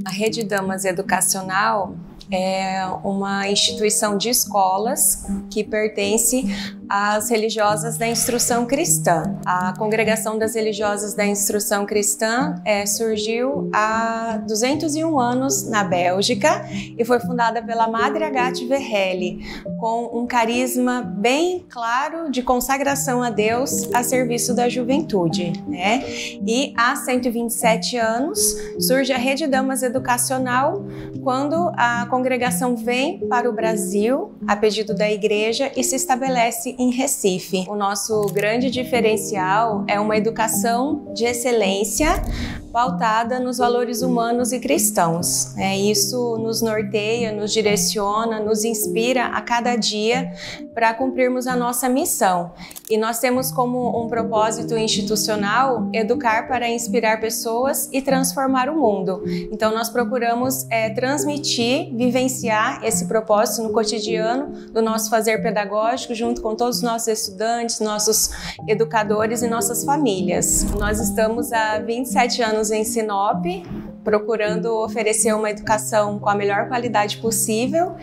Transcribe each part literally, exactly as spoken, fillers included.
A Rede Damas Educacional é uma instituição de escolas que pertence às religiosas da instrução cristã. A Congregação das Religiosas da Instrução Cristã é, surgiu há duzentos e um anos na Bélgica e foi fundada pela Madre Agathe Verhelli, com um carisma bem claro de consagração a Deus a serviço da juventude, né? E há cento e vinte e sete anos surge a Rede Damas Educacional, quando a congregação vem para o Brasil a pedido da igreja e se estabelece em Recife. O nosso grande diferencial é uma educação de excelência pautada nos valores humanos e cristãos. É, isso nos norteia, nos direciona, nos inspira a cada dia para cumprirmos a nossa missão. E nós temos como um propósito institucional educar para inspirar pessoas e transformar o mundo. Então nós procuramos é, transmitir, vivenciar esse propósito no cotidiano do nosso fazer pedagógico junto com todos os nossos estudantes, nossos educadores e nossas famílias. Nós estamos há vinte e sete anos em Sinop, procurando oferecer uma educação com a melhor qualidade possível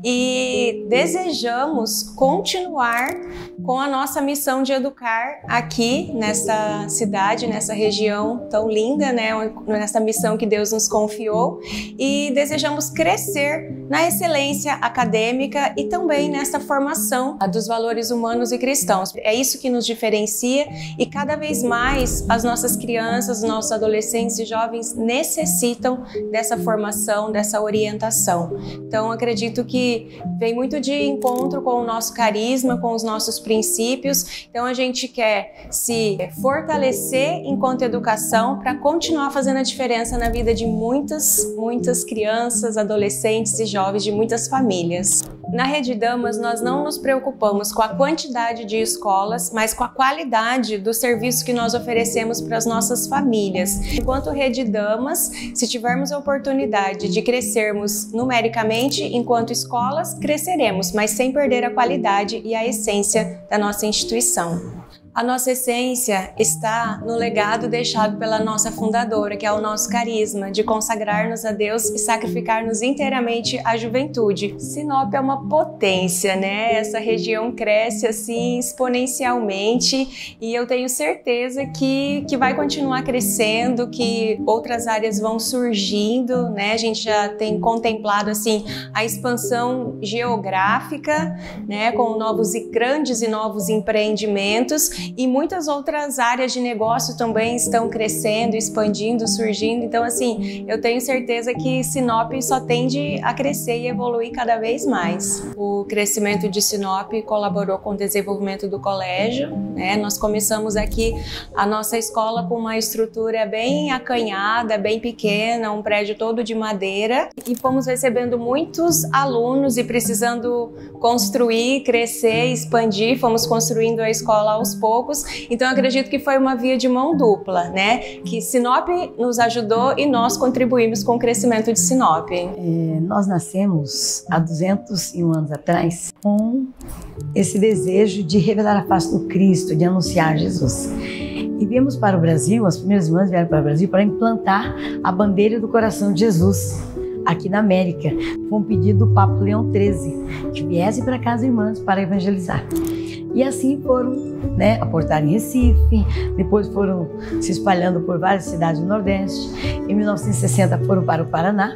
e desejamos continuar com a nossa missão de educar aqui nessa cidade, nessa região tão linda, né? Nessa missão que Deus nos confiou, e desejamos crescer na excelência acadêmica e também nessa formação dos valores humanos e cristãos. É isso que nos diferencia e cada vez mais as nossas crianças, os nossos adolescentes e jovens necessitam dessa formação, dessa orientação. Então acredito que vem muito de encontro com o nosso carisma, com os nossos princípios. Então a gente quer se fortalecer enquanto educação para continuar fazendo a diferença na vida de muitas, muitas crianças, adolescentes e jovens de muitas famílias. Na Rede Damas, nós não nos preocupamos com a quantidade de escolas, mas com a qualidade do serviço que nós oferecemos para as nossas famílias. Enquanto Rede Damas, se tivermos a oportunidade de crescermos numericamente enquanto escolas, cresceremos, mas sem perder a qualidade e a essência da nossa instituição. A nossa essência está no legado deixado pela nossa fundadora, que é o nosso carisma, de consagrar-nos a Deus e sacrificar-nos inteiramente à juventude. Sinop é uma potência, né? Essa região cresce assim exponencialmente e eu tenho certeza que, que vai continuar crescendo, que outras áreas vão surgindo, né? A gente já tem contemplado assim a expansão geográfica, né? Com novos e grandes e novos empreendimentos. E muitas outras áreas de negócio também estão crescendo, expandindo, surgindo. Então, assim, eu tenho certeza que Sinop só tende a crescer e evoluir cada vez mais. O crescimento de Sinop colaborou com o desenvolvimento do colégio, né? Nós começamos aqui a nossa escola com uma estrutura bem acanhada, bem pequena, um prédio todo de madeira, e fomos recebendo muitos alunos e precisando construir, crescer, expandir. Fomos construindo a escola aos poucos. Então eu acredito que foi uma via de mão dupla, né? Que Sinop nos ajudou e nós contribuímos com o crescimento de Sinop. É, nós nascemos há duzentos e um anos atrás com esse desejo de revelar a face do Cristo, de anunciar Jesus. E viemos para o Brasil, as primeiras irmãs vieram para o Brasil para implantar a bandeira do coração de Jesus aqui na América. Foi um pedido do Papa Leão treze, que viesse para cá as irmãs para evangelizar. E assim foram, né, aportar em Recife, depois foram se espalhando por várias cidades do Nordeste. Em mil novecentos e sessenta foram para o Paraná,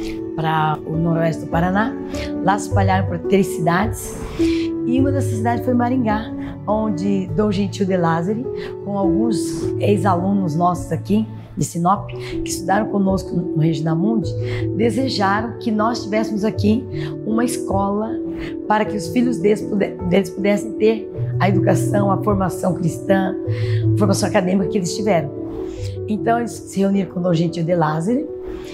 para o noroeste do Paraná. Lá se espalharam por três cidades. E uma dessas cidades foi Maringá, onde Dom Gentil de Lázari, com alguns ex-alunos nossos aqui, de Sinop, que estudaram conosco no Regina Mundi, desejaram que nós tivéssemos aqui uma escola para que os filhos deles, deles pudessem ter a educação, a formação cristã, a formação acadêmica que eles tiveram. Então eles se reuniram com Dom Gentil de Lázari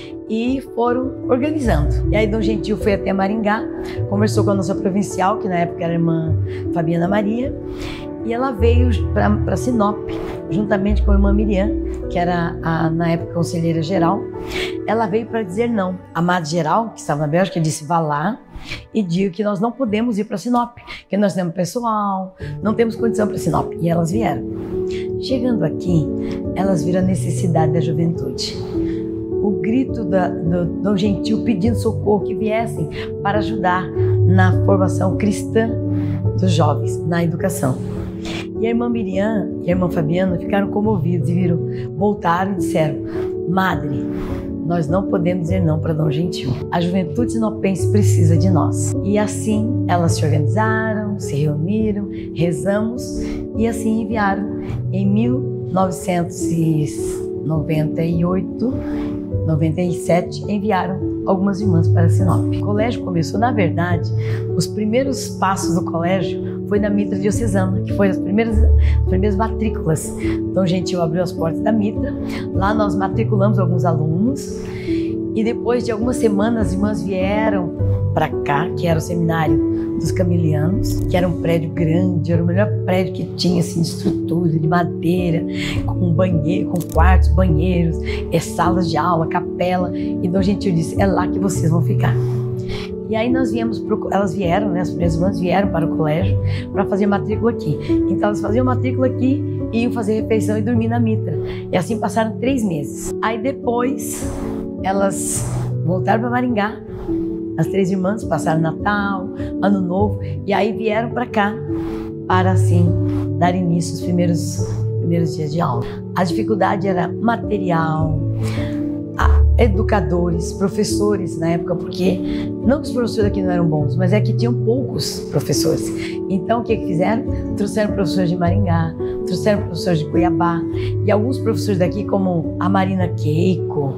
e foram organizando. E aí Dom Gentil foi até Maringá, conversou com a nossa provincial, que na época era a irmã Fabiana Maria, e ela veio para Sinop, juntamente com a irmã Miriam, que era, a, na época, conselheira geral. Ela veio para dizer não. A Madre Geral, que estava na Bélgica, disse: vá lá e diga que nós não podemos ir para Sinop, que nós temos pessoal, não temos condição para Sinop. E elas vieram. Chegando aqui, elas viram a necessidade da juventude. O grito grito da, do Dom Gentil pedindo socorro, que viessem para ajudar na formação cristã dos jovens, na educação. E a irmã Miriam e a irmã Fabiana ficaram comovidos e viram, voltaram e disseram: Madre, nós não podemos dizer não para Dom Gentil. A juventude sinopense precisa de nós. E assim elas se organizaram, se reuniram, rezamos e assim enviaram em mil novecentos e noventa e oito, noventa e sete, enviaram algumas irmãs para Sinop. O colégio começou, na verdade, os primeiros passos do colégio foi na Mitra Diocesana, que foi as primeiras, as primeiras matrículas. Dom Gentil abriu as portas da Mitra, lá nós matriculamos alguns alunos e depois de algumas semanas as irmãs vieram para cá, que era o seminário dos Camilianos, que era um prédio grande, era o melhor prédio que tinha, assim, de estrutura, de madeira, com banheiro, com quartos, banheiros, é, salas de aula, capela. E Dom Gentil disse: é lá que vocês vão ficar. E aí nós viemos, pro, elas vieram, né, as primeiras irmãs vieram para o colégio para fazer matrícula aqui. Então elas faziam matrícula aqui, iam fazer refeição e dormir na Mitra. E assim passaram três meses. Aí depois elas voltaram para Maringá. As três irmãs passaram Natal, Ano Novo, e aí vieram para cá para, assim, dar início aos primeiros, primeiros dias de aula. A dificuldade era material, educadores, professores na época, porque não que os professores aqui não eram bons, mas é que tinham poucos professores. Então o que que fizeram? Trouxeram professores de Maringá, trouxeram professores de Cuiabá, e alguns professores daqui, como a Marina Keiko,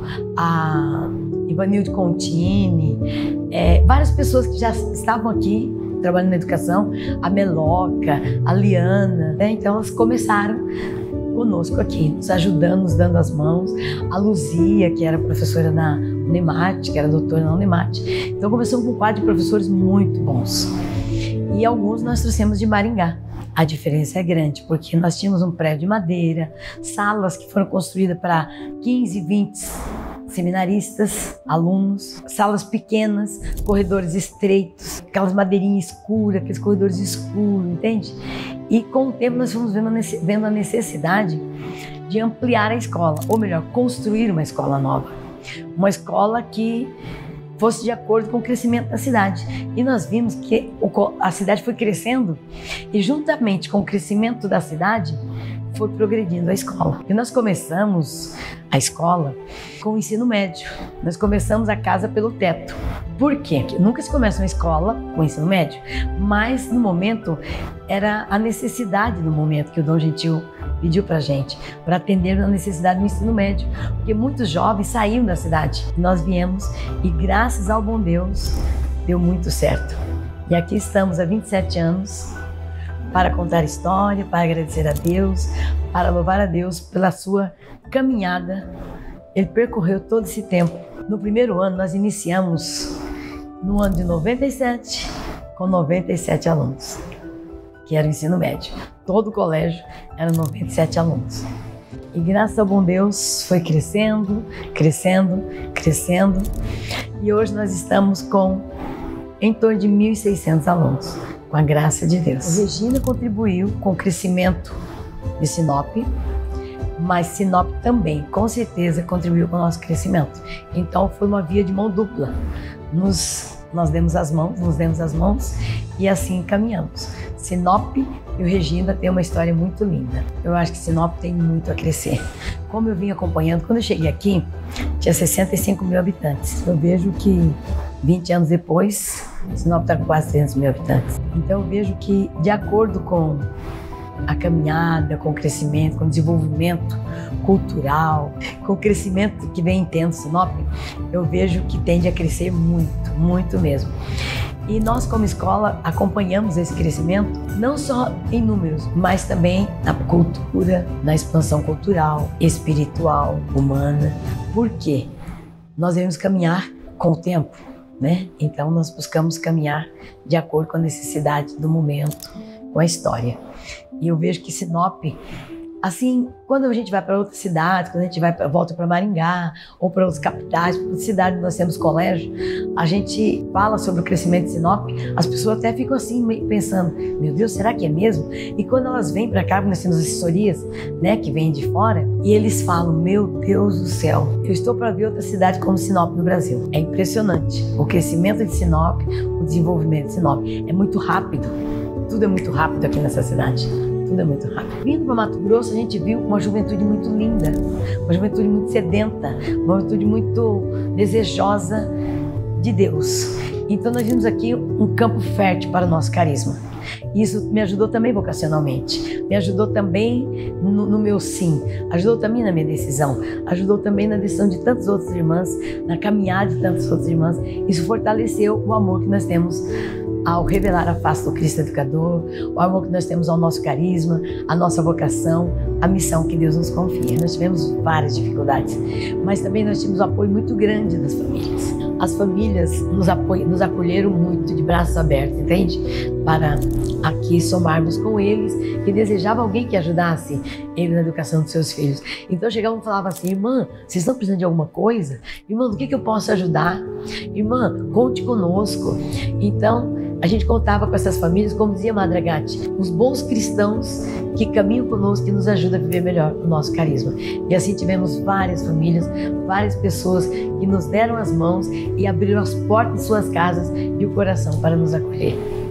a Ivanilde Contini, é, várias pessoas que já estavam aqui trabalhando na educação, a Meloca, a Liana, né? Então elas começaram conosco aqui, nos ajudando, nos dando as mãos. A Luzia, que era professora na Unemate, que era doutora na Unemate. Então começamos com um quadro de professores muito bons. E alguns nós trouxemos de Maringá. A diferença é grande, porque nós tínhamos um prédio de madeira, salas que foram construídas para quinze, vinte seminaristas, alunos, salas pequenas, corredores estreitos, aquelas madeirinhas escuras, aqueles corredores escuros, entende? E com o tempo nós fomos vendo a necessidade de ampliar a escola, ou melhor, construir uma escola nova. Uma escola que fosse de acordo com o crescimento da cidade. E nós vimos que a cidade foi crescendo e juntamente com o crescimento da cidade foi progredindo a escola. E nós começamos a escola com o ensino médio. Nós começamos a casa pelo teto. Por quê? Porque nunca se começa uma escola com ensino médio, mas no momento era a necessidade no momento que o Dom Gentil pediu pra gente, para atender a necessidade do ensino médio, porque muitos jovens saíram da cidade. Nós viemos e graças ao bom Deus deu muito certo. E aqui estamos há vinte e sete anos para contar história, para agradecer a Deus, para louvar a Deus pela sua caminhada. Ele percorreu todo esse tempo. No primeiro ano nós iniciamos no ano de noventa e sete com noventa e sete alunos, que era o ensino médio. Todo o colégio eram noventa e sete alunos. E graças ao bom Deus foi crescendo, crescendo, crescendo. E hoje nós estamos com em torno de mil e seiscentos alunos, com a graça de Deus. A Regina contribuiu com o crescimento de Sinop, mas Sinop também, com certeza, contribuiu com o nosso crescimento. Então foi uma via de mão dupla. Nos, nós demos as mãos, nos demos as mãos e assim caminhamos. Sinop e o Regina têm uma história muito linda. Eu acho que Sinop tem muito a crescer. Como eu vim acompanhando, quando eu cheguei aqui, tinha sessenta e cinco mil habitantes. Eu vejo que vinte anos depois, Sinop está com quase trezentos mil habitantes. Então eu vejo que, de acordo com a caminhada, com o crescimento, com o desenvolvimento cultural, com o crescimento que vem tendo Sinop, eu vejo que tende a crescer muito, muito mesmo. E nós, como escola, acompanhamos esse crescimento não só em números, mas também na cultura, na expansão cultural, espiritual, humana. Por quê? Nós devemos caminhar com o tempo, né? Então nós buscamos caminhar de acordo com a necessidade do momento, com a história. E eu vejo que Sinop, Assim, quando a gente vai para outra cidade, quando a gente vai pra, volta para Maringá ou para outras capitais, para outras cidades nós temos colégio, a gente fala sobre o crescimento de Sinop, as pessoas até ficam assim pensando, meu Deus, será que é mesmo? E quando elas vêm para cá, nós temos assessorias, né, que vêm de fora, e eles falam, meu Deus do céu, eu estou para ver outra cidade como Sinop no Brasil. É impressionante o crescimento de Sinop, o desenvolvimento de Sinop. É muito rápido, tudo é muito rápido aqui nessa cidade. Tudo é muito rápido. Vindo para Mato Grosso, a gente viu uma juventude muito linda, uma juventude muito sedenta, uma juventude muito desejosa de Deus. Então nós vimos aqui um campo fértil para o nosso carisma. Isso me ajudou também vocacionalmente, me ajudou também no, no meu sim, ajudou também na minha decisão, ajudou também na decisão de tantas outras irmãs, na caminhada de tantas outras irmãs. Isso fortaleceu o amor que nós temos ao revelar a face do Cristo Educador, o amor que nós temos ao nosso carisma, a nossa vocação, a missão que Deus nos confia. Nós tivemos várias dificuldades, mas também nós tivemos um apoio muito grande das famílias. As famílias nos, apoiam, nos acolheram muito de braços abertos, entende? Para aqui somarmos com eles, que desejava alguém que ajudasse ele na educação dos seus filhos. Então chegavam e falavam assim, irmã, vocês estão precisando de alguma coisa? Irmã, do que, que eu posso ajudar? Irmã, conte conosco. Então, a gente contava com essas famílias, como dizia Madre Agate, os bons cristãos que caminham conosco, que nos ajudam a viver melhor o nosso carisma. E assim tivemos várias famílias, várias pessoas que nos deram as mãos e abriram as portas de suas casas e o coração para nos acolher.